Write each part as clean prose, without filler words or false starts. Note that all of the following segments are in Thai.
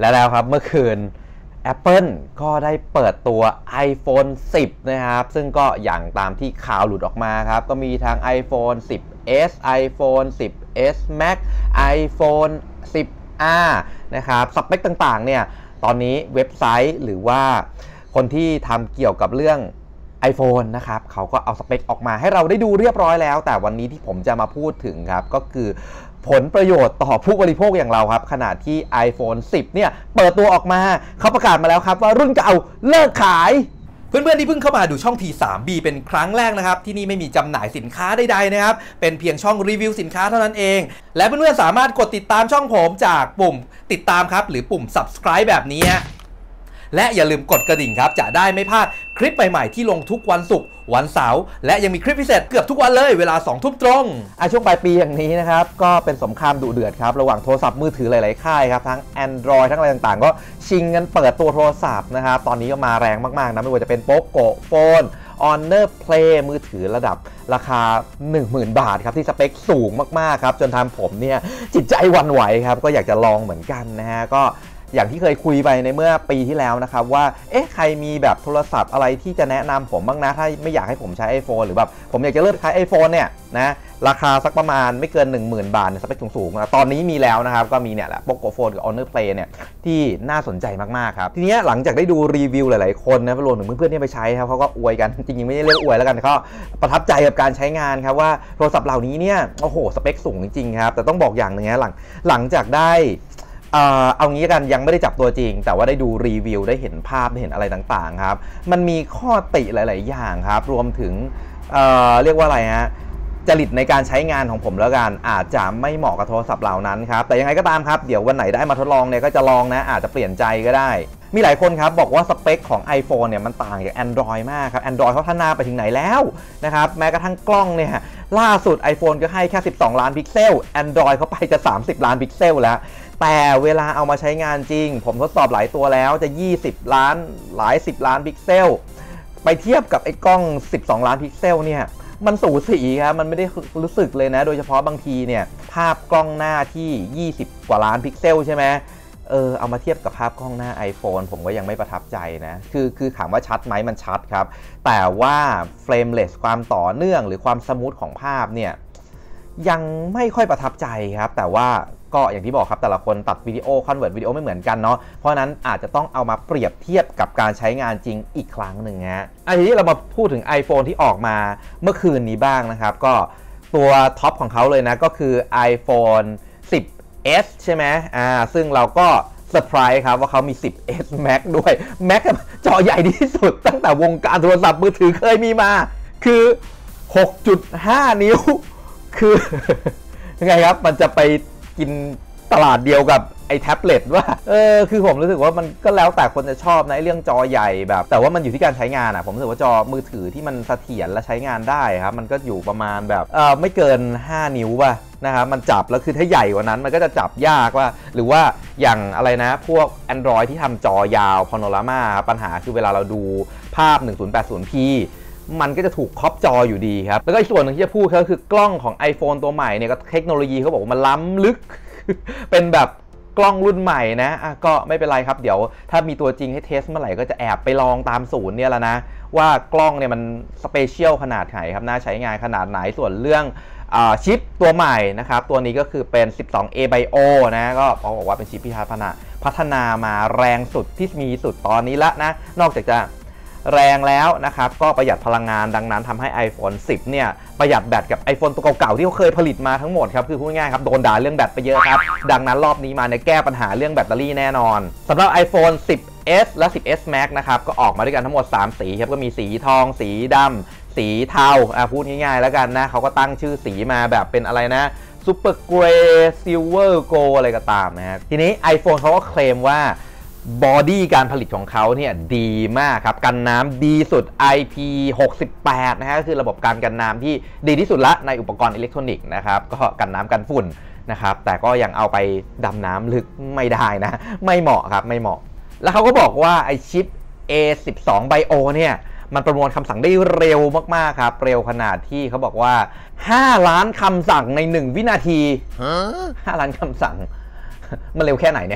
แล้วครับเมื่อคืน Apple ก็ได้เปิดตัว iPhone 10 นะครับซึ่งก็อย่างตามที่ข่าวหลุดออกมาครับก็มีทั้ง iPhone 10s iPhone 10s Max iPhone 10R นะครับสเปคต่างๆเนี่ยตอนนี้เว็บไซต์หรือว่าคนที่ทำเกี่ยวกับเรื่อง iPhone นะครับเขาก็เอาสเปคออกมาให้เราได้ดูเรียบร้อยแล้วแต่วันนี้ที่ผมจะมาพูดถึงครับก็คือผลประโยชน์ต่อผู้บริโภคอย่างเราครับขณะที่ iPhone 10 เนี่ยเปิดตัวออกมาเขาประกาศมาแล้วครับว่ารุ่นเก่าเลิกขายเพื่อนๆที่เพิ่งเข้ามาดูช่อง T3B เป็นครั้งแรกนะครับที่นี่ไม่มีจำหน่ายสินค้าใดๆนะครับเป็นเพียงช่องรีวิวสินค้าเท่านั้นเองและเพื่อนๆสามารถกดติดตามช่องผมจากปุ่มติดตามครับหรือปุ่ม subscribe แบบนี้และอย่าลืมกดกระดิ่งครับจะได้ไม่พลาดคลิปใหม่ๆที่ลงทุกวันศุกร์วันเสาร์และยังมีคลิปพิเศษเกือบทุกวันเลยเวลา 20:00 นตรงช่วงปลายปีอย่างนี้นะครับก็เป็นสงครามดุเดือดครับระหว่างโทรศัพท์มือถือหลายๆค่ายครับทั้ง Android ทั้งอะไรต่างๆก็ชิงกันเปิดตัวโทรศัพท์นะครับตอนนี้ก็มาแรงมากๆนะไม่ว่าจะเป็น Poco Phone Honor Play มือถือระดับราคา 10,000 บาทครับที่สเปคสูงมากๆครับจนทำผมเนี่ยจิตใจหวั่นไหวครับก็อยากจะลองเหมือนกันนะฮะก็อย่างที่เคยคุยไปในเมื่อปีที่แล้วนะครับว่าใครมีแบบโทรศัพท์อะไรที่จะแนะนำผมบ้างนะถ้าไม่อยากให้ผมใช้ iPhone หรือแบบผมอยากจะเลือกใช้ iPhone เนี่ยนะราคาสักประมาณไม่เกิน 10,000 บาทสเปคสูงๆนะตอนนี้มีแล้วนะครับก็มีเนี่ยแหละ Poco Phone กับ Honor Play เนี่ยที่น่าสนใจมากๆครับทีนี้หลังจากได้ดูรีวิวหลายๆคนนะรวมถึงเพื่อนๆที่ไปใช้ครับเขาก็อวยกันจริงๆไม่ได้เรียกอวยแล้วกันเขาประทับใจกับการใช้งานครับว่าโทรศัพท์เหล่านี้เนี่ยโอ้โหสเปคสูงจริงๆครับแต่ต้องบอกอย่างหนึ่งนะหลังจากได้เอางี้กันยังไม่ได้จับตัวจริงแต่ว่าได้ดูรีวิวได้เห็นภาพได้เห็นอะไรต่างๆครับมันมีข้อติหลายๆอย่างครับรวมถึงเรียกว่าอะไรฮะจริตในการใช้งานของผมแล้วกันอาจจะไม่เหมาะกับโทรศัพท์เหล่านั้นครับแต่ยังไงก็ตามครับเดี๋ยววันไหนได้มาทดลองเนี่ยก็จะลองนะอาจจะเปลี่ยนใจก็ได้มีหลายคนครับบอกว่าสเปคของ iPhone เนี่ยมันต่างจาก Android มากครับ Android เขาพัฒนาไปถึงไหนแล้วนะครับแม้กระทั่งกล้องเนี่ยล่าสุด iPhone ก็ให้แค่12ล้านพิกเซล Android เขาไปจะ30ล้านพิกเซลแล้วแต่เวลาเอามาใช้งานจริงผมทดสอบหลายตัวแล้วจะ20ล้านหลาย10ล้านพิกเซลไปเทียบกับไอ้กล้อง12ล้านพิกเซลเนี่ยมันสูสีครับมันไม่ได้รู้สึกเลยนะโดยเฉพาะบางทีเนี่ยภาพกล้องหน้าที่20กว่าล้านพิกเซลใช่ไหมเอามาเทียบกับภาพกล้องหน้า iPhone ผมก็ยังไม่ประทับใจนะคือถามว่าชัดไหมมันชัดครับแต่ว่าเฟรมเรทความต่อเนื่องหรือความสมูทของภาพเนี่ยยังไม่ค่อยประทับใจครับแต่ว่าก็อย่างที่บอกครับแต่ละคนตัดวิดีโอคอนเวิร์ตวิดีโอไม่เหมือนกันเนาะเพราะนั้นอาจจะต้องเอามาเปรียบเทียบกับการใช้งานจริงอีกครั้งหนึ่งฮะทีนี้เรามาพูดถึง iPhone ที่ออกมาเมื่อคืนนี้บ้างนะครับก็ตัวท็อปของเขาเลยนะก็คือ iPhone 10s ใช่ไหมซึ่งเราก็เซอร์ไพรส์ครับว่าเขามี 10s Max ด้วย Max จอใหญ่ที่สุดตั้งแต่วงการโทรศัพท์มือถือเคยมีมาคือ 6.5 นิ้วคือยังไงครับมันจะไปกินตลาดเดียวกับไอ้แท็บเล็ตว่าคือผมรู้สึกว่ามันก็แล้วแต่คนจะชอบนะเรื่องจอใหญ่แบบแต่ว่ามันอยู่ที่การใช้งานผมรู้สึกว่าจอมือถือที่มันเสถียรและใช้งานได้ครับมันก็อยู่ประมาณแบบไม่เกิน5นิ้วป่ะนะครับมันจับแล้วคือถ้าใหญ่กว่านั้นมันก็จะจับยากว่าหรือว่าอย่างอะไรนะพวก Android ที่ทำจอยาวพาโนรามาปัญหาคือเวลาเราดูภาพ 1080pมันก็จะถูกครอบจออยู่ดีครับแล้วก็อีกส่วนหนึ่งที่จะพูดก็คือกล้องของ iPhone ตัวใหม่เนี่ยก็เทคโนโลยีเขาบอกว่ามันล้ำลึก เป็นแบบกล้องรุ่นใหม่นะก็ไม่เป็นไรครับเดี๋ยวถ้ามีตัวจริงให้เทสเมื่อไหร่ก็จะแอบไปลองตามศูนย์เนี่ยแหละนะว่ากล้องเนี่ยมันสเปเชียลขนาดไหนครับน่าใช้งานขนาดไหนส่วนเรื่องชิปตัวใหม่นะครับตัวนี้ก็คือเป็น 12A Bio นะก็เขาบอกว่าเป็นชิปที่พัฒนามาแรงสุดที่มีสุดตอนนี้ละนะนอกจากจะแรงแล้วนะครับก็ประหยัดพลังงานดังนั้นทำให้ iPhone 10 เนี่ยประหยัดแบตกับ iPhone ตัวเก่าๆที่เขาเคยผลิตมาทั้งหมดครับคือพูดง่ายๆครับโดนด่าเรื่องแบตไปเยอะครับดังนั้นรอบนี้มาแก้ปัญหาเรื่องแบตเตอรี่แน่นอนสำหรับ iPhone 10s และ 10s Max นะครับก็ออกมาด้วยกันทั้งหมด3สีครับก็มีสีทองสีดำสีเทาพูดง่ายๆแล้วกันนะเขาก็ตั้งชื่อสีมาแบบเป็นอะไรนะซูเปอร์เกรย์ซิลเวอร์โกลอะไรก็ตามนะครับทีนี้ iPhone เขาก็เคลมว่าบอดี้การผลิตของเขาเนี่ยดีมากครับกันน้ำดีสุด IP68 นะฮะก็คือระบบการกันน้ำที่ดีที่สุดละในอุปกรณ์อิเล็กทรอนิกส์นะครับก็กันน้ำกันฝุ่นนะครับแต่ก็ยังเอาไปดำน้ำลึกไม่ได้นะไม่เหมาะครับไม่เหมาะแล้วเขาก็บอกว่าไอชิป A12 Bio เนี่ยมันประมวลคำสั่งได้เร็วมากๆครับเร็วขนาดที่เขาบอกว่า5ล้านคำสั่งใน1วินาที5ล้านคำสั่งมันเร็วแค่ไหนเนี่ย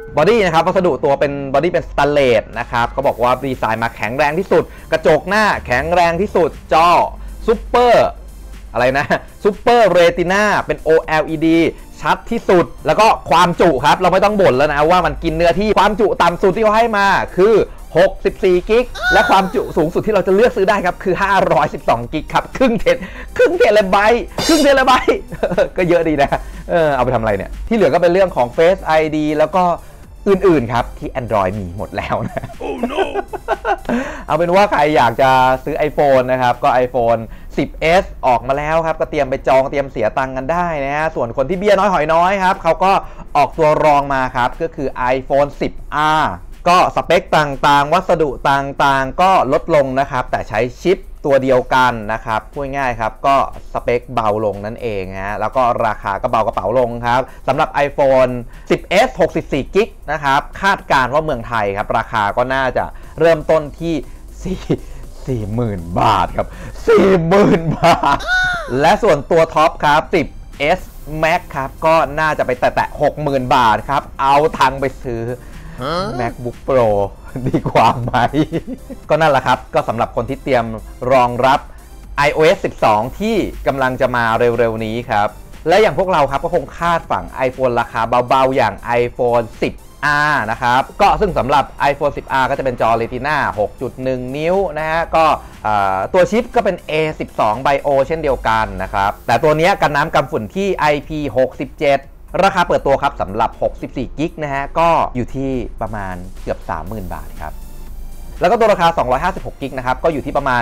บอดี้นะครับวัสดุตัวเป็นบอดี้เป็นสแตนเลสนะครับเขาบอกว่าดีไซน์มาแข็งแรงที่สุดกระจกหน้าแข็งแรงที่สุดจอซูเปอร์อะไรนะซูเปอร์เรติน่าเป็น OLED ชัดที่สุดแล้วก็ความจุครับเราไม่ต้องบ่นแล้วนะว่ามันกินเนื้อที่ความจุต่ำสุดที่เขาให้มาคือ64กิกและความจุสูงสุดที่เราจะเลือกซื้อได้ครับคือ512กิกครับครึ่งเทเลไบต์ก็เยอะดีนะเอาไปทำอะไรเนี่ยที่เหลือก็เป็นเรื่องของ Face ID แล้วก็อื่นๆครับที่ Android มีหมดแล้วนะ oh, no. เอาเป็นว่าใครอยากจะซื้อ iPhone นะครับก็ iPhone 10s ออกมาแล้วครับก็เตรียมไปจองเตรียมเสียตังค์กันได้นะฮะส่วนคนที่เบี้ยน้อยหอยน้อยครับเขาก็ออกตัวรองมาครับก็คือ iPhone 10R ก็สเปคต่างๆวัสดุต่างๆก็ลดลงนะครับแต่ใช้ชิปตัวเดียวกันนะครับพูดง่ายครับก็สเปคเบาลงนั่นเองฮะแล้วก็ราคาก็เบากระเป๋าลงครับสำหรับ iPhone 10s 64กิกนะครับคาดการณ์ว่าเมืองไทยครับราคาก็น่าจะเริ่มต้นที่40,000 บาทครับ 40,000 บาทและส่วนตัวท็อปครับ 10s Max ครับก็น่าจะไปแตะ 60,000 บาทครับเอาตังค์ไปซื้อMacBook Pro ดีกว่าไหม ก็นั่นแหละครับก็สำหรับคนที่เตรียมรองรับ iOS 12 ที่กำลังจะมาเร็วๆนี้ครับและอย่างพวกเราครับก็คงคาดฝัง iPhone ราคาเบาๆอย่าง iPhone 10R นะครับก็ซึ่งสำหรับ iPhone 10R ก็จะเป็นจอ Retina 6.1 นิ้วนะฮะก็ตัวชิปก็เป็น A12 Bio เช่นเดียวกันนะครับแต่ตัวนี้กันน้ำกันฝุ่นที่ IP67ราคาเปิดตัวครับสำหรับ64กิกนะฮะก็อยู่ที่ประมาณเกือบ 30,000 บาทครับแล้วก็ตัวราคา256กิกนะครับก็อยู่ที่ประมาณ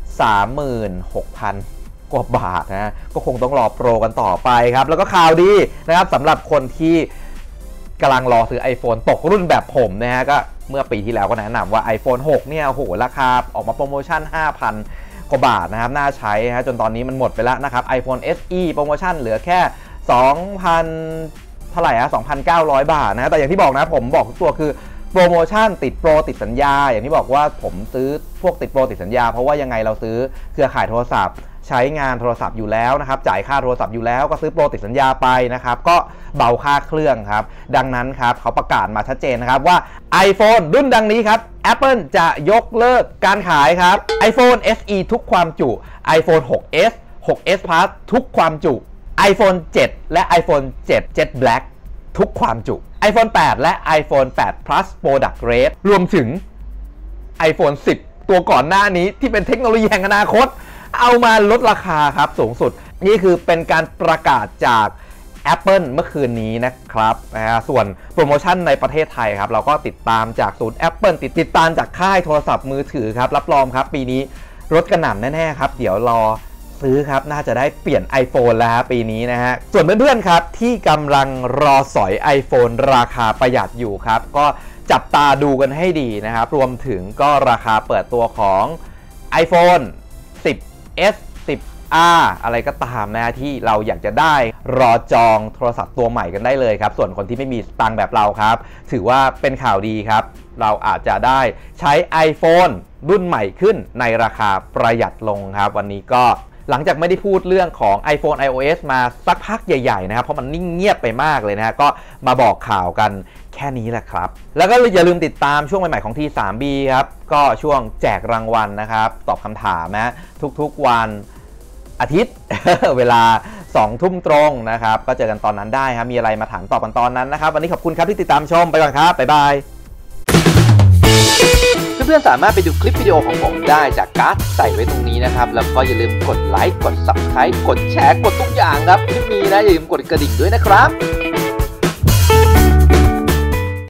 36,000 กว่าบาทนะก็คงต้องรอโปรกันต่อไปครับแล้วก็ข่าวดีนะครับสำหรับคนที่กำลังรอซื้อ iPhone ตกรุ่นแบบผมนะฮะก็เมื่อปีที่แล้วก็แนะนำว่า iPhone 6เนี่ยโอ้โหราคาออกมาโปรโมชั่น 5,000 กว่าบาทนะครับน่าใช้ฮะจนตอนนี้มันหมดไปแล้วนะครับ iPhone SE โปรโมชั่นเหลือแค่2,000 เท่าไหร่อะ 2,900 บาทนะแต่อย่างที่บอกนะผมบอกทุกตัวคือโปรโมชั่นติดโปรติดสัญญาอย่างที่บอกว่าผมซื้อพวกติดโปรติดสัญญาเพราะว่ายังไงเราซื้อเครือข่ายโทรศัพท์ใช้งานโทรศัพท์อยู่แล้วนะครับจ่ายค่าโทรศัพท์อยู่แล้วก็ซื้อโปรติดสัญญาไปนะครับก็เบาค่าเครื่องครับดังนั้นครับเขาประกาศมาชัดเจนนะครับว่า iPhone รุ่นดังนี้ครับ Apple จะยกเลิกการขายครับ iPhone SE ทุกความจุ iPhone 6s 6s Plus ทุกความจุiPhone 7 และ iPhone 7 Black ทุกความจุ iPhone 8 และ iPhone 8 Plus Product Rate รวมถึง iPhone 10 ตัวก่อนหน้านี้ที่เป็นเทคโนโลยีแห่งอนาคตเอามาลดราคาครับสูงสุดนี่คือเป็นการประกาศจาก Apple เมื่อคืนนี้นะครับส่วนโปรโมชั่นในประเทศไทยครับเราก็ติดตามจากศูนย์ Apple ติดตามจากค่ายโทรศัพท์มือถือครับรับรองครับปีนี้ลดกระหน่ำแน่ๆครับเดี๋ยวรอซื้อครับน่าจะได้เปลี่ยน iPhone แล้วปีนี้นะฮะส่วนเพื่อนๆครับที่กำลังรอสอย iPhone ราคาประหยัดอยู่ครับก็จับตาดูกันให้ดีนะครับรวมถึงก็ราคาเปิดตัวของ iPhone 10s 10R อะไรก็ตามนะที่เราอยากจะได้รอจองโทรศัพท์ตัวใหม่กันได้เลยครับส่วนคนที่ไม่มีสตังค์แบบเราครับถือว่าเป็นข่าวดีครับเราอาจจะได้ใช้ iPhone รุ่นใหม่ขึ้นในราคาประหยัดลงครับวันนี้ก็หลังจากไม่ได้พูดเรื่องของ iPhone iOS มาสักพักใหญ่ๆนะครับเพราะมันนิ่งเงียบไปมากเลยนะฮะก็มาบอกข่าวกันแค่นี้แหละครับแล้วก็อย่าลืมติดตามช่วงใหม่ๆของ T3B ครับก็ช่วงแจกรางวัลนะครับตอบคำถามนะทุกๆวันอาทิตย์ เวลา 20:00 นตรงนะครับก็เจอกันตอนนั้นได้ครับมีอะไรมาถามตอบกันตอนนั้นนะครับวันนี้ขอบคุณครับที่ติดตามชมไปก่อนครับบ๊ายบายเพื่อนๆสามารถไปดูคลิปวิดีโอของผมได้จากการ์ดใส่ไว้ตรงนี้นะครับแล้วก็อย่าลืมกดไลค์กด Subscribe กดแชร์กดทุกอย่างครับที่มีนะอย่าลืมกดกระดิ่งด้วยนะครับ